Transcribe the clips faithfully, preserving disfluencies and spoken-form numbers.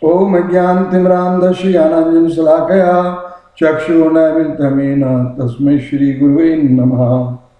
ओम ज्ञानतिमिरान्धस्य ज्ञानाञ्जनशलाकया चक्षुरुन्मीलितं तस्मै श्री गुरुवे नमः।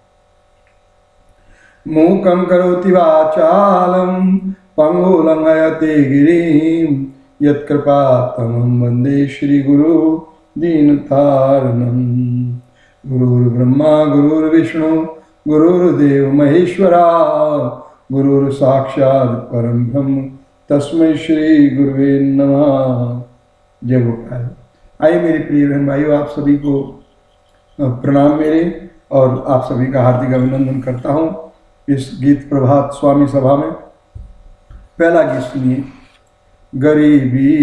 मूकं करोति वाचालं पंगुं लंघयते गिरिं यत्कृपातमं वन्दे श्रीगुरु दीनतारिणं। गुरुर्ब्रह्मा गुरुर्विष्णु गुरुर्देव महेश्वरा गुरुर्साक्षात् परं ब्रह्म तस्मै श्री गुरुवे नमः। जय गोपाल। आइए मेरे प्रिय बहन भाइयों, आप सभी को प्रणाम मेरे, और आप सभी का हार्दिक अभिनंदन करता हूँ इस गीत प्रभात स्वामी सभा में। पहला गीत सुनिए। गरीबी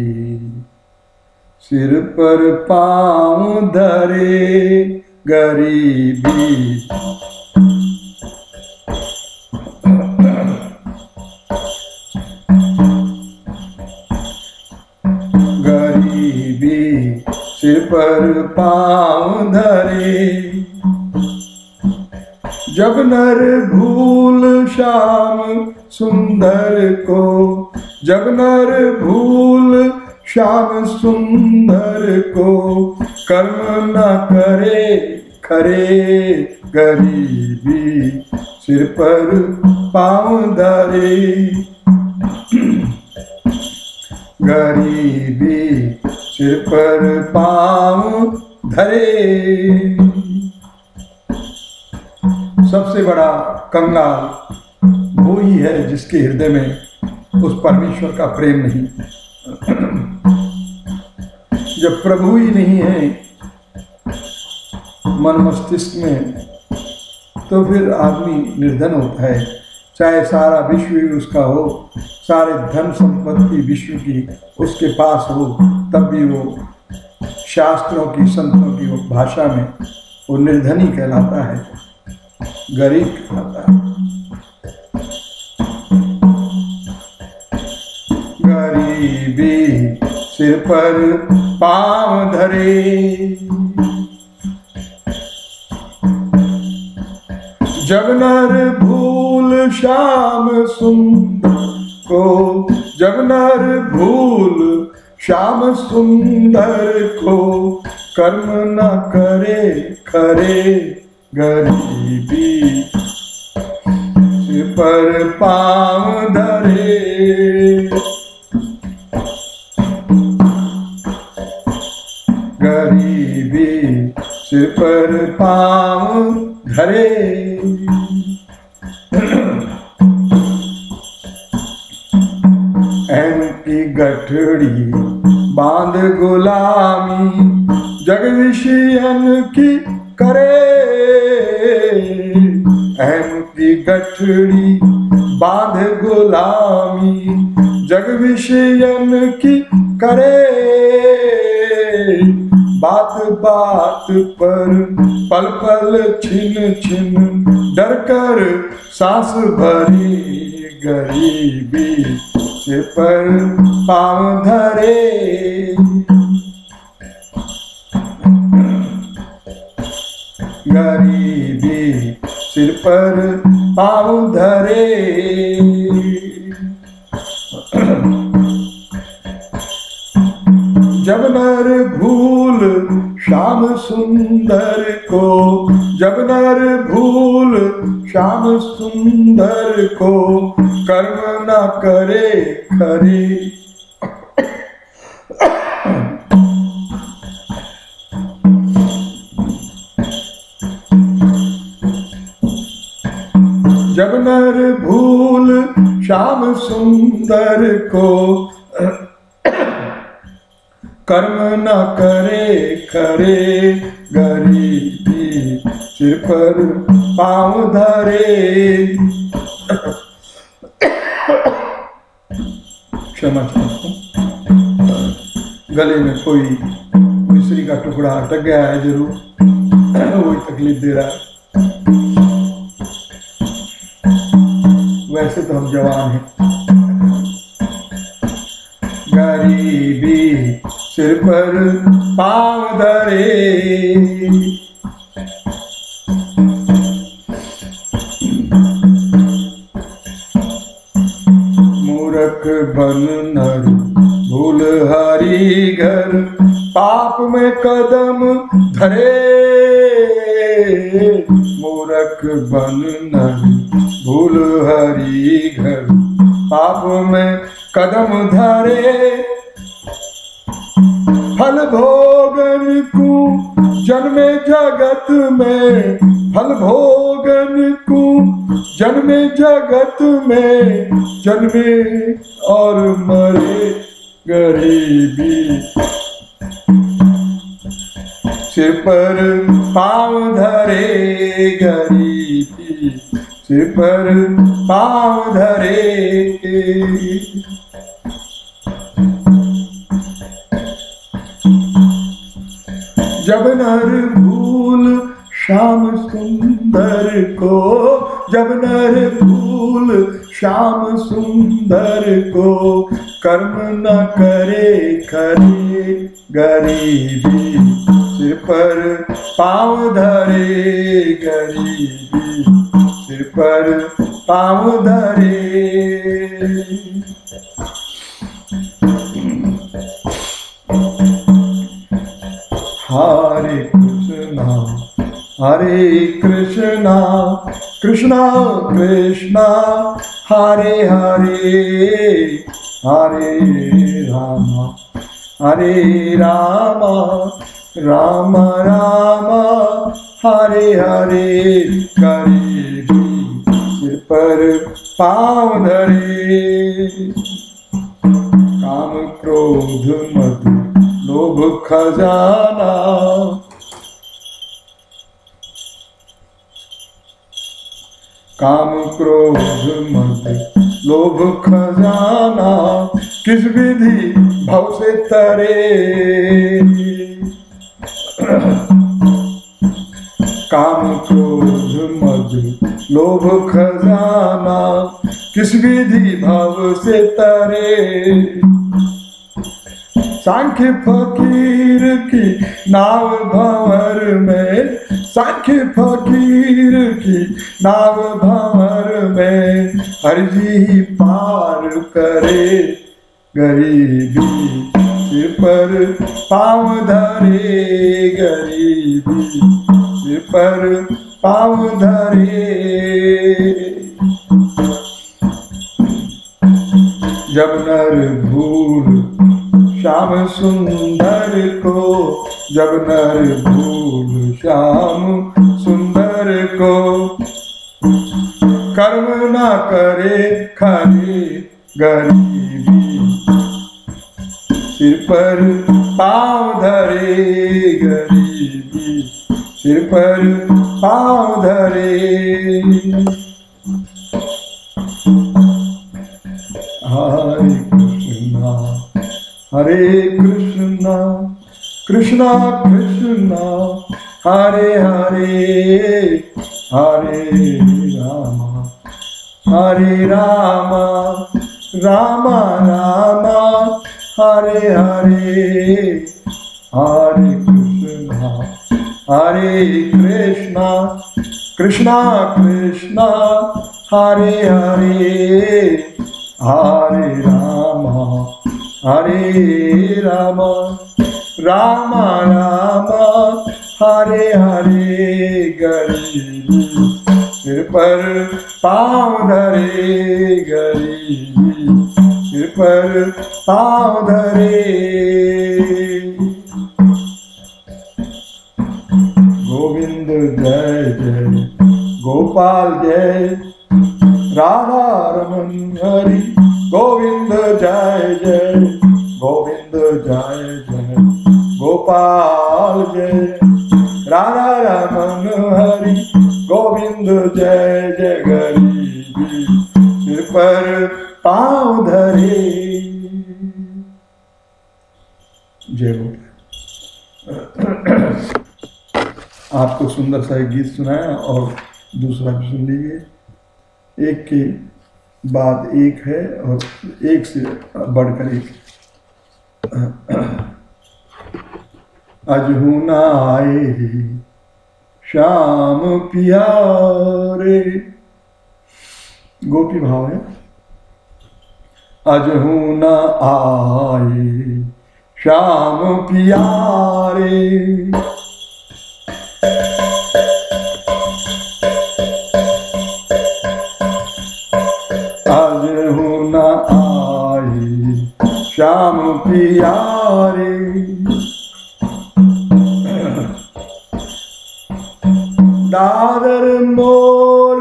सिर पर पाँव धरे, गरीबी गरीबी सिर पर पाँव धरे, जब नर भूल श्याम सुंदर को, जब नर भूल श्याम सुंदर को, कर्म न करे खरे, गरीबी सिर पर पाँव धरे, गरीबी सिर पर पाँव धरे। सबसे बड़ा कंगाल वो ही है जिसके हृदय में उस परमेश्वर का प्रेम नहीं। जब प्रभु ही नहीं है मन मस्तिष्क में, तो फिर आदमी निर्धन होता है। चाहे सारा विश्व ही उसका हो, सारे धन संपत्ति विश्व की उसके पास हो, तब भी वो शास्त्रों की संतों की वो भाषा में वो निर्धन ही कहलाता है, गरीब कहलाता है। गरीबी सिर पर पाँव धरे, जब नर भूल श्याम सुंदर को, जब नर भूल श्याम सुंदर को, कर्म न करे खरे, गरीबी सिर पर पाँव धरे, गरीबी सिर पर पाँव धरे। अहम की गठड़ी बांध गुलामी, जग विषयन की करे, अहम की गठड़ी बांध गुलामी, जग विषयन की करे, बात बात पर पल पल छिन छिन डर कर सांस भरी, गरीबी सिर पर पाँव धरे, गरीबी सिर पर पाँव धरे। जब नर भूल श्याम सुंदर को, जब नर भूल श्याम सुंदर को, कर्म न करे खरे, जब नर भूल श्याम सुंदर को, कर्म न करे खरे, गरीबी सिर पर पाँव धरे। क्षमा चाहता हूँ, गले में कोई मिश्री का टुकड़ा अटक गया है, जरूर वही तकलीफ दे रहा है। वैसे तो हम जवान हैं। गरीबी सिर पर पाँव धरे, मूर्ख बन नर भूल हरि घर, पाप में कदम धरे मूर्ख बन नर भूल हरि घर, पाप में कदम धरे फल भोगन को जन्मे जगत में, फल भोगन को जन्मे जगत में, जन्मे और मरे गरीबी, सिर पर पाँव धरे गरीबी, सिर पर पाँव धरे। जब नर भूल श्याम सुंदर को, जब नर भूल श्याम सुंदर को, कर्म न करे खरे गरीबी, सिर पर पाँव धरे गरीबी, सिर पर पाँव धरे। हरे कृष्णा हरे कृष्णा कृष्णा कृष्णा हरे हरे, हरे राम हरे राम राम राम हरे हरे, गरीबी सिर पर पाँव धरे। काम क्रोध मद लोभ खजाना, काम क्रोध मद लोभ खजाना, किस विधि भव से तरे। काम क्रोध मद लोभ खजाना, किस विधि भव से तरे। सांख्य फकीर की नाव भंवर में, सांख्य फकीर की नाव भंवर में, हरि जी पार करे गरीबी, सिर पर पाँव धरे गरीबी, सिर पर पाँव धरे। जब नर भूल श्याम सुंदर को, जब नर भूल श्याम सुंदर को, कर्म न करे खरे गरीबी, सिर पर पाँव धरे गरीबी, सिर पर पाँव धरे। हरे कृष्णा हरे कृष्णा कृष्णा कृष्णा हरे हरे, हरे राम हरे राम राम राम हरे हरे, हरे कृष्णा हरे कृष्णा कृष्णा कृष्णा हरे हरे, हरे राम हरे राम राम राम हरे हरे, गरीबी सिर पर पाँव धरे गरीबी, सिर पर पाँव धरे। गोविंद जय जय गोपाल जय, राधा रमन हरि गोविंद जय जय, गोविंद जय जय गोपाल जय, राधा रमन हरि गोविंद जय जय, गरीबी सिर पर पाँव धरे। जय गोपाल। आपको सुंदर सा एक गीत सुनाया और दूसरा भी सुन लीजिए। एक के बाद एक है और एक से बढ़कर एक। अजहुना आए श्याम प्यारे, गोपी भाव है। अजहू न आए श्याम प्यारे। अजहू न आए श्याम प्यारे। दादर मोर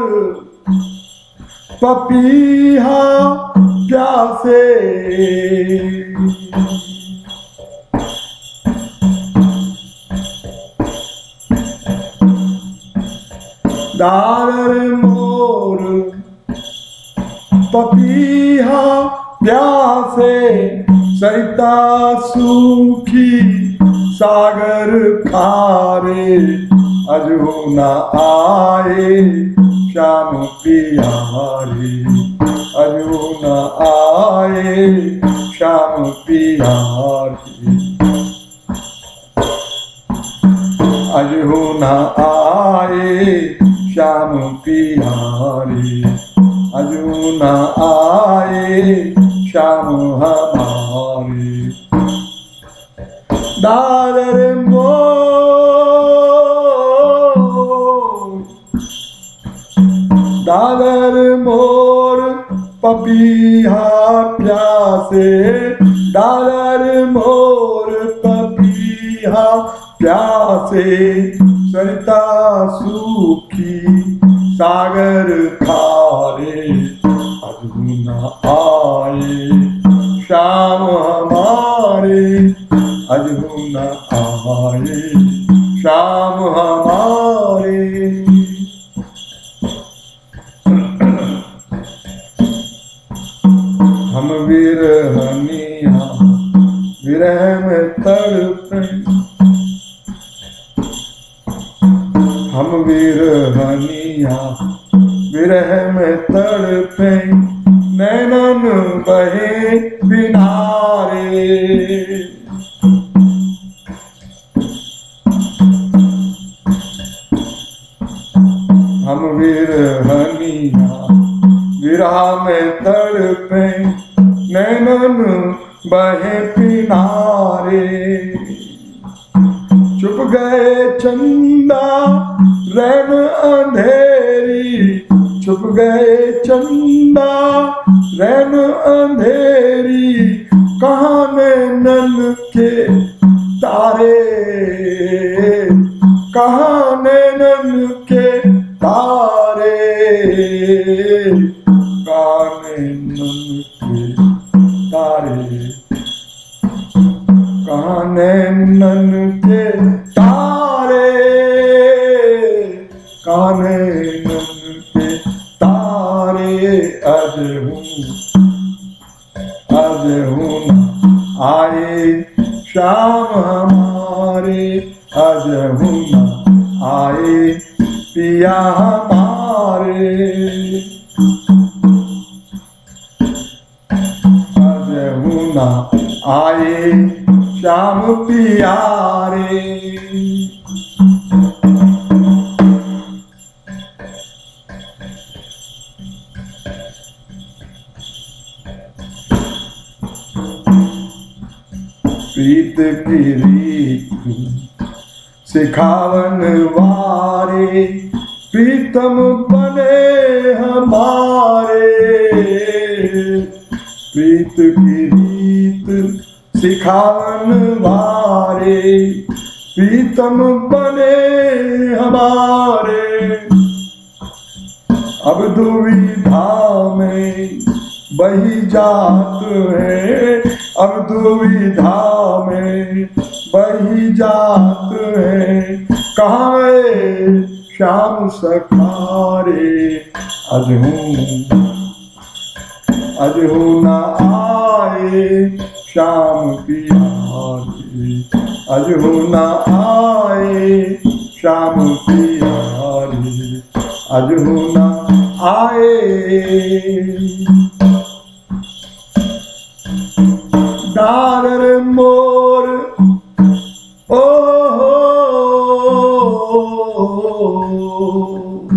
पपीहा प्यासे। दादर मोर पपीहा प्यासे। सरिता सूखी सागर खारे। अजहू न आए श्याम प्यारे। अजहू न आए श्याम प्यारे। अजहू न आए श्याम प्यारे। अजहू न आए श्याम हमारे। दादर मोर दादर मोर पपीहा प्यासे। दादर मोर पपीहा प्यासे। सरिता सूखी सागर खारे। अजहू न आए श्याम हमारे। अजहू न आए श्याम हमारे। हम विरहनिया विरह में तड़पे। हम विरहनिया विरह में तड़पे। नैनन बहे बिनारे। हम विरहनिया विरह में तड़पे। नैनन बहे किनारे। चुप गए चंदा रैन अंधेरी। चुप गए चंदा रैन अंधेरी। कहाँ नैनन के तारे। कहाँ नैनन के तारे। कहाँ नैनन के तारे। कहाँ नैनन के तारे। कहाँ नैनन के तारे। अजहू अजहू न आए श्याम हमारे। अजहू न आए पिया हमारे। अजहू न आए श्याम प्यारे। प्रीत की रीत सिखावन वारे। प्रीतम बने हमारे। प्रीत की रीत सिखावन वारे। प्रीतम बने हमारे। अब दुविधा में बही जात है। अब दुविधा में बही जात है। कहाँ है श्याम सखारे। अजहू अजहू न आए श्याम प्यारे। अजहू न आए श्याम प्यारे। अजहू न आए। दादर मोर ओ हो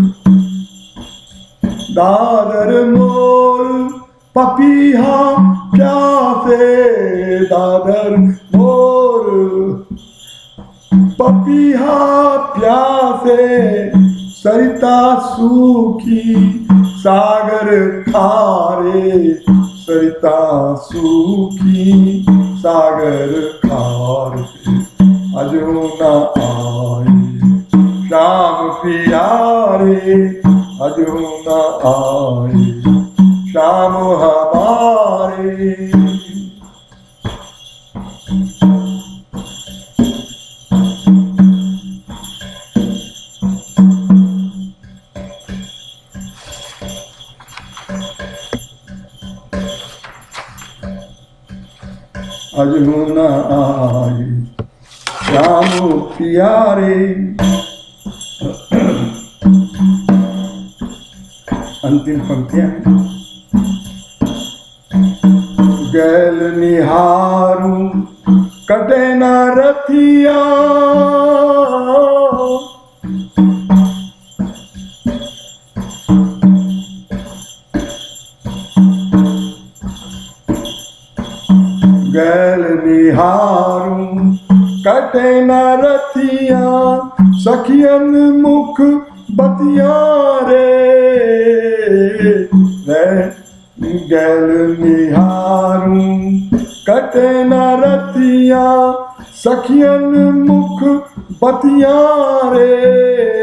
दादर मोर पपीहा दे दादर मोर पपीहा प्यासे सरिता सूखी सागर खारे सरिता सूखी सागर खारे अजो न आए श्याम प्यारे अजो न आए श्याम हमारे अजो न आए श्याम प्यारे। अंतिम पंक्तियां। गैल निहारू कटे न रथिया गैल निहारू कटे न रथिया सखियन मुख बतिया रे गैल निहारू कटे न रतिया सखियन मुख बतिया रे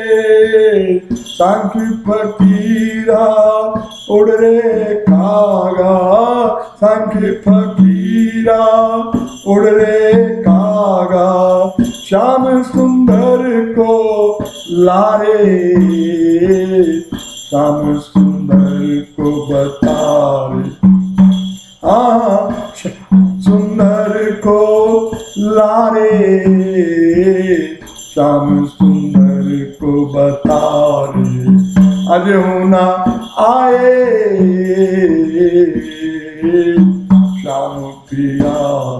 सांख्य फकीरा उड़ रे कागा सांख्य फकीरा उड़ रे कागा श्याम सुंदर को लारे श्याम सुंदर को बता रे हाँ सुंदर को लारे श्याम सुंदर को बता रे अजो न आए श्याम प्रिया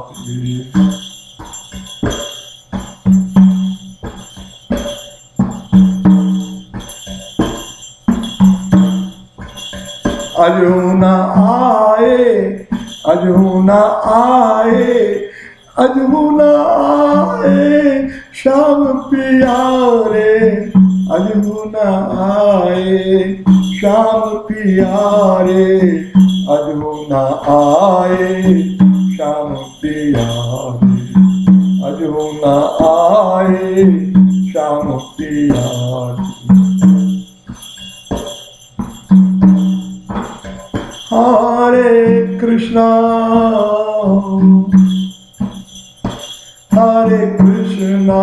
अजो न आए अजो न आए अजो न आए श्याम प्यारे अजो न आए श्याम प्यारे अजो न आए श्याम प्यारे अजो न आए श्याम प्यारे। हरे कृष्णा हरे कृष्णा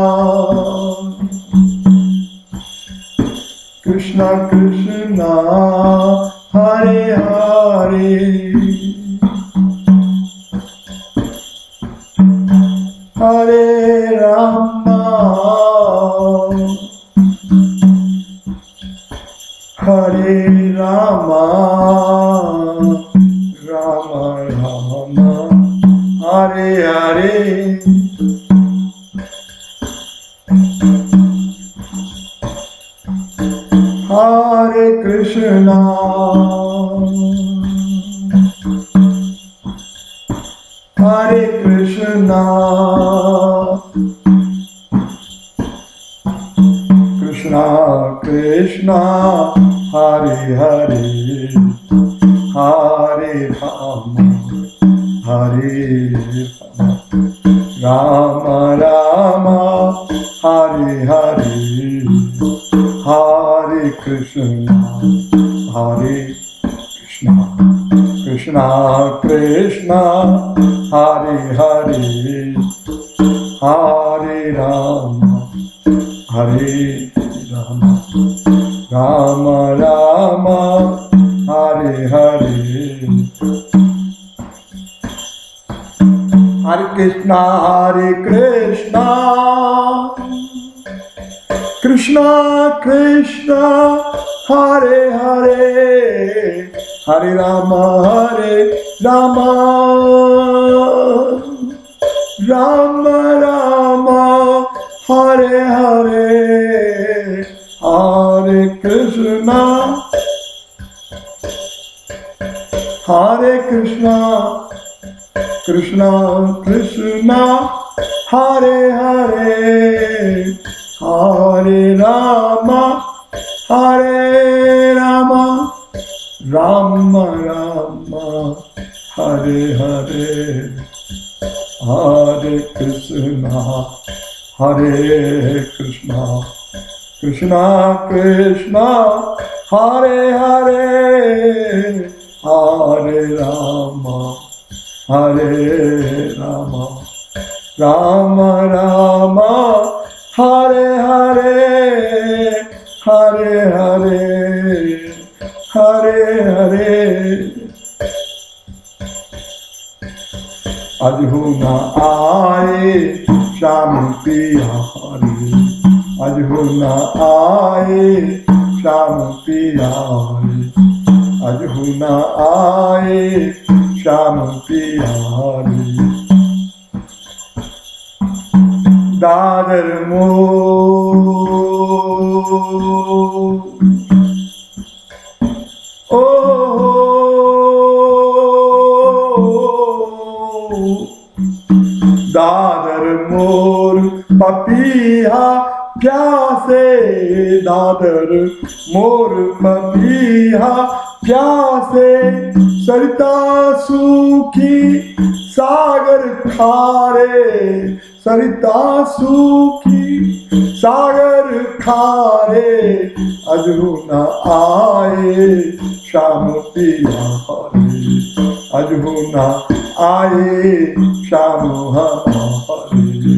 कृष्णा कृष्णा हरे हरे हरे राम हरे राम राम राम हरे हरे हरे कृष्णा हरे कृष्णा कृष्णा कृष्णा हरे हरे हरे राम हरे राम राम हरे हरे हरे कृष्णा हरे कृष्णा कृष्णा कृष्णा हरे हरे हरे राम हरे राम राम राम हरे हरे हरे कृष्णा हरे कृष्णा कृष्णा कृष्णा हरे हरे हरे राम हरे राम राम राम हरे हरे हरे कृष्णा हरे कृष्णा कृष्णा कृष्णा हरे हरे हरे रामा हरे रामा राम राम हरे हरे हरे कृष्णा हरे कृष्णा कृष्णा कृष्णा हरे हरे हरे राम हरे राम राम राम हरे हरे हरे हरे हरे हरे अजहू न आए श्याम पिया हरे अजहू न आए श्याम पिया हरे अजहू न आए श्याम पिया हरे दादर मो ओ दादर मोर पपीहा प्यासे दादर मोर पपीहा प्यासे सरिता सूखी सागर खारे सरिता सूखी सागर खारे अजहू न आए श्याम पिया हरे अजहू न आए श्याम हरे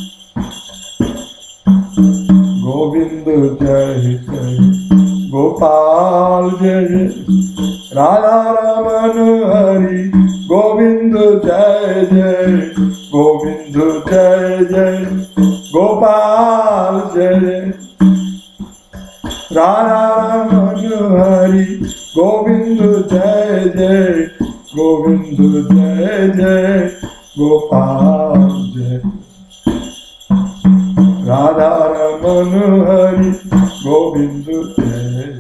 गोविंद जय जय गोपाल जय राधा रमन हरि गोविंद जय जय गोविंद जय जय गोपाल जय राधा रमन हरि गोविंद जय जय गोविंद जय जय गोपाल जय राधा रमन हरि गोविंद जय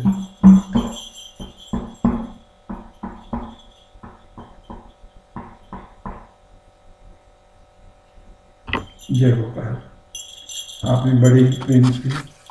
जय गोपाल। आपने बड़े प्रेम से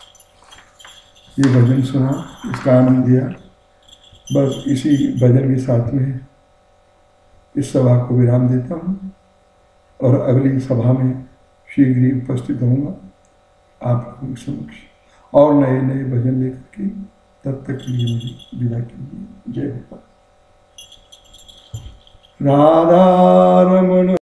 ये भजन सुना, इसका आनंद दिया। बस इसी भजन के साथ में इस सभा को विराम देता हूँ और अगली सभा में शीघ्र ही उपस्थित होऊंगा आप लोगों के समक्ष और नए नए भजन लेकर के। तब तक के लिए मुझे विदा कीजिए। जय गोपाल। राधा रमन